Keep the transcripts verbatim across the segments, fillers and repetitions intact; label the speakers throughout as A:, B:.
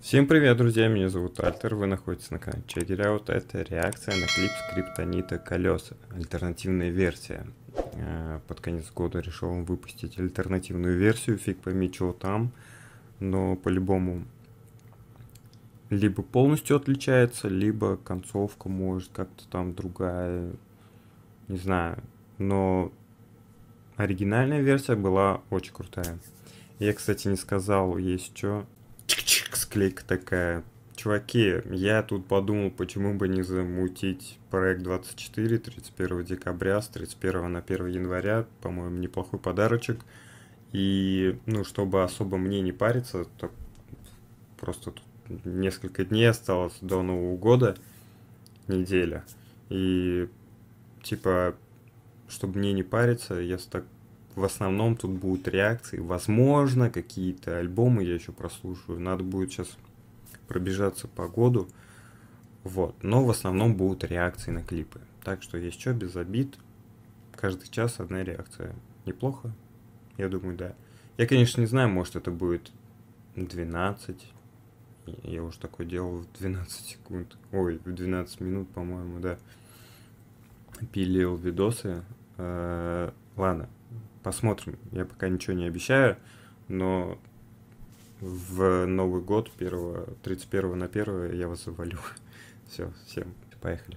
A: Всем привет, друзья, меня зовут Альтер, вы находитесь на канале Check It Out. Это реакция на клип Скриптонита «Колеса», альтернативная версия. Под конец года решил он выпустить альтернативную версию, фиг пойми, что там, но по-любому либо полностью отличается, либо концовка может как-то там другая, не знаю, но оригинальная версия была очень крутая. Я, кстати, не сказал, есть что. Склейка такая. Чуваки, я тут подумал, почему бы не замутить проект двадцать четыре тридцать первого декабря, с тридцать первого на первое января, по-моему, неплохой подарочек. И, ну, чтобы особо мне не париться, то просто тут несколько дней осталось до Нового года, неделя. И, типа, чтобы мне не париться, я так... В основном тут будут реакции, возможно, какие-то альбомы я еще прослушаю. Надо будет сейчас пробежаться по году. Вот. Но в основном будут реакции на клипы. Так что есть что, без обид. Каждый час одна реакция. Неплохо? Я думаю, да. Я, конечно, не знаю, может это будет двенадцать. Я уже такое делал в двенадцать секунд. Ой, в двенадцать минут, по-моему, да. Пилил видосы. Ладно. Посмотрим, я пока ничего не обещаю, но в Новый год, тридцать первого на первое, я вас завалю. Все, всем, поехали.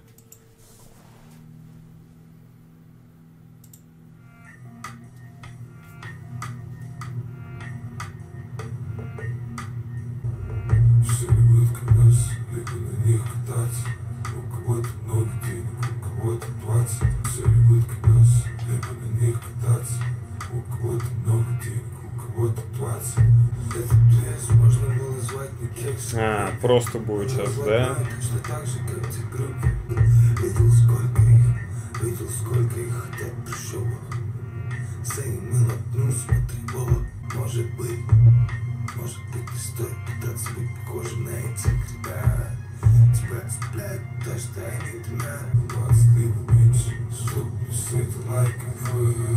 B: Все любят колеса, либо на них кататься. У кого-то много денег, у кого-то двадцать. Все любят колеса, либо на них кататься. У кого-то много денег, у кого-то двадцать. Этот пес можно было звать не кекс.
A: А, просто будет сейчас, да?
B: Точно так же, как те группы. Видел сколько их, видел сколько их хотят прищёба. Заимел одну, смотри, Вова. Может быть, может быть, не стоит пытаться быть похожим на этих ребят. Тебя цепляет то, что они тринают. Двадцать либо меньше, чтоб не светил лайков.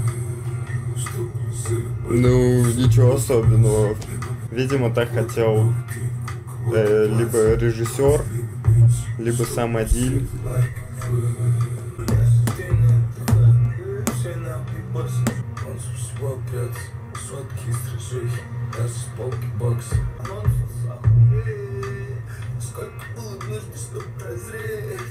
A: Ну, ничего особенного. Видимо, так хотел э, либо режиссер, либо сам Адиль.
B: Сколько было нужно, чтобы прозреть?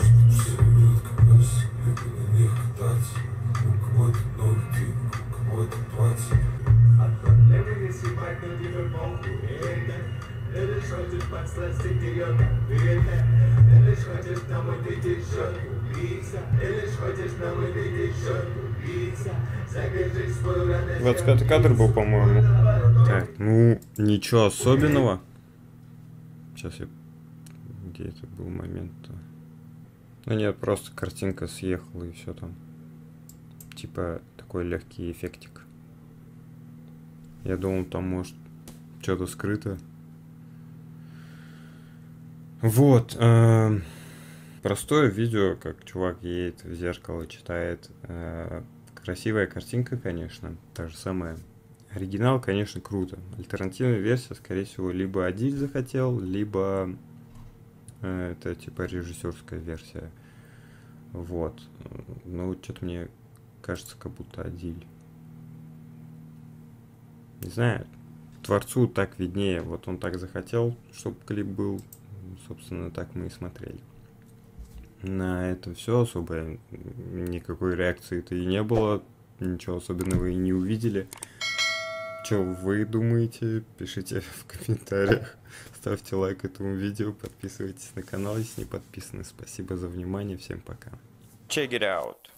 B: Либо на них кататься. У кого-то много денег, у кого-то двадцать.
C: От проблемы съебать, но тебе похуй, это. Ты лишь хочешь подсластить ее конфеты. Ты лишь хочешь нам увидеть счет, убийца. Ты лишь хочешь нам увидеть счет, убийца. Закажи свою радость.
A: двадцать пятый кадр был, по-моему. Так, ну, ничего особенного. Сейчас я... Где это был момент-то? Ну нет, просто картинка съехала и все там. Типа такой легкий эффектик. Я думал, там может что-то скрыто. Вот. Э, простое видео, как чувак едет в зеркало, читает. Э, красивая картинка, конечно. Та же самая. Оригинал, конечно, круто. Альтернативная версия, скорее всего, либо Адиль захотел, либо э, это типа режиссерская версия. Вот. Ну, что-то мне кажется, как будто Адиль. Не знаю, творцу так виднее. Вот он так захотел, чтобы клип был. Собственно, так мы и смотрели. На этом все. Особо никакой реакции-то и не было. Ничего особенного и не увидели. Что вы думаете? Пишите в комментариях. Ставьте лайк этому видео. Подписывайтесь на канал, если не подписаны. Спасибо за внимание. Всем пока.
D: Check it out.